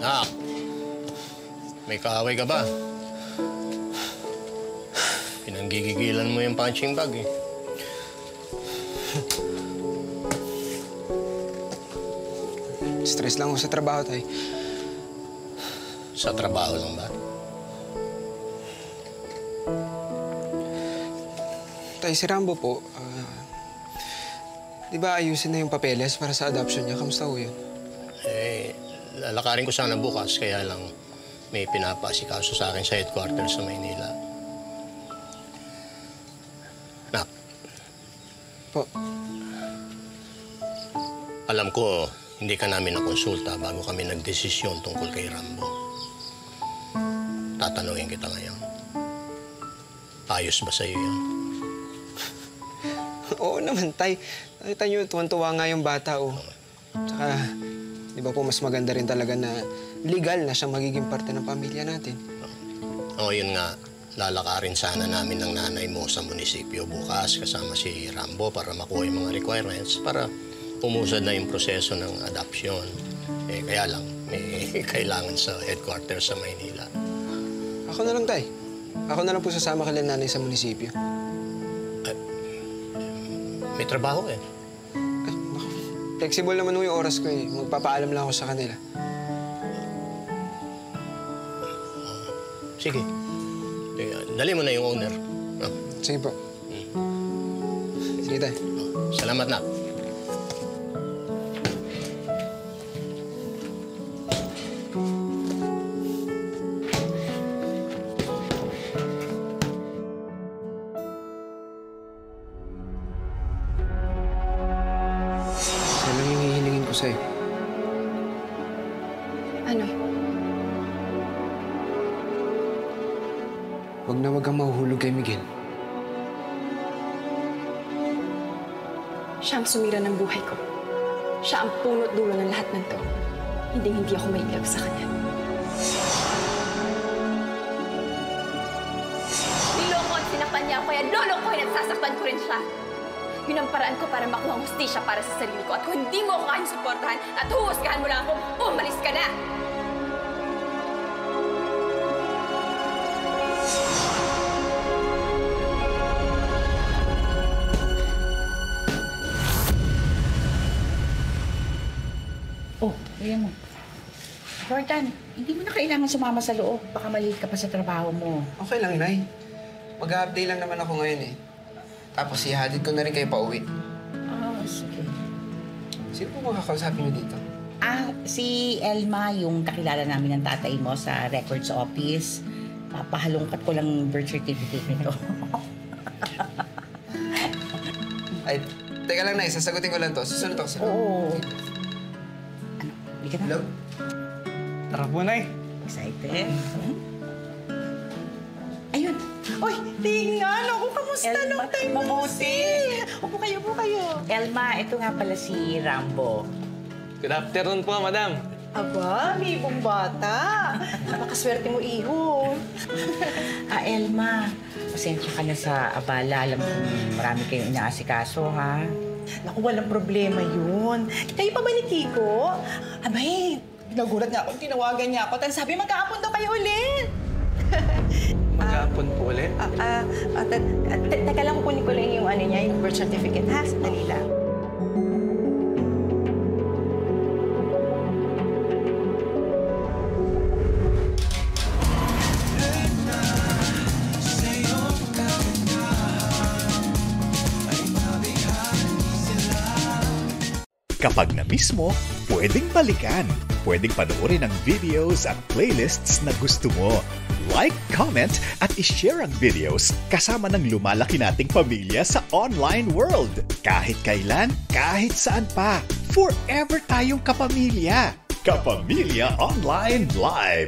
Nak, may kaaway ka ba? Pinanggigigilan mo yung punching bag eh. Stress lang ako sa trabaho, tay. Sa trabaho lang ba? Tay, si Rambo po, di ba ayusin na yung papeles para sa adoption niya? Kamusta ho yun? Eh, lalakarin ko sana bukas, kaya lang may pinapasikaso sa akin sa headquarters sa Maynila. Nak. Po. Alam ko, hindi ka namin nakonsulta bago kami nagdesisyon tungkol kay Rambo. Tatanungin kita ngayon. Ayos ba sa'yo yan? Oo naman, tay. Nakita niyo, tuwan-tuwa nga yung bata, oh. Tsaka, di ba po, mas maganda rin talaga na legal na siyang magiging parte ng pamilya natin. Oo, yun nga. Lalakarin sana namin ng nanay mo sa munisipyo bukas kasama si Rambo para makuha yung mga requirements para umusad na yung proseso ng adoption. Eh, kaya lang, may kailangan sa headquarters sa Maynila. Ako na lang, tay. Ako na lang po sasama kay nanay sa munisipyo. May trabaho eh. Ay, naku. Flexible naman yung oras ko eh. Magpapaalam lang ako sa kanila. Sige. Dali mo na yung owner. No? Sige po. Sige, tay. Salamat, Nak. Sa'yo. Ano? Huwag na wag kang mahuhulog kay Miguel. Siya ang sumira ng buhay ko. Siya ang punot dulo ng lahat ng to. Hindi ako mailab sa kanya. Niloko at sinaktan niya ako, kaya lolokohin at sasaktan ko rin siya. Yun ang paraan ko para makuha ang hustisya para sa sarili ko. At kung hindi mo ako kayang suportahan at huhusgahan mo lang ako, umalis ka na! Oh, kaya mo. Jordan, hindi mo na kailangan sumama sa loob. Baka maliit ka pa sa trabaho mo. Okay lang, Nay. Mag-a-update lang naman ako ngayon eh. Tapos ihatid ko na rin kayo pauwi. Ah, sige. Sino po makakausapin niyo dito? Ah, si Elma, yung kakilala namin ng tatay mo sa records office. Papahalongkat ko lang birth certificate nito. Ay, teka lang, Nay. Sasagutin ko lang to. Susunod ako sila. Oo. Ano? Hindi ka na? Hello? Tara po, Nay. Excited? Ayun. Uy, tingnan ako. Kamusta Elma, nung time mabuti. Upo kayo, upo kayo. Elma, ito nga pala si Rambo. Good afternoon po, madam. Aba, may ibong bata. Napakaswerte mo, iho. Elma, pasensya ka na sa abala. Alam ko marami kayong inaasikaso, ha? Naku, walang problema yun. Kayo pa ba ni Kiko? Abay, nagulat nga ako. Tinawagan niya ako. Tapos sabi, magkaapon daw kayo ulit. Magkapon po ulit. Teka lang, kukunin ko lang yung ano niya, yung birth certificate, ha? Sandali lang. Kapag na-miss mo, pwedeng balikan. Pwedeng panoorin ang videos at playlists na gusto mo. Like, comment, at ishare ang videos kasama ng lumalaki nating pamilya sa online world. Kahit kailan, kahit saan pa. Forever tayong kapamilya. Kapamilya Online Live.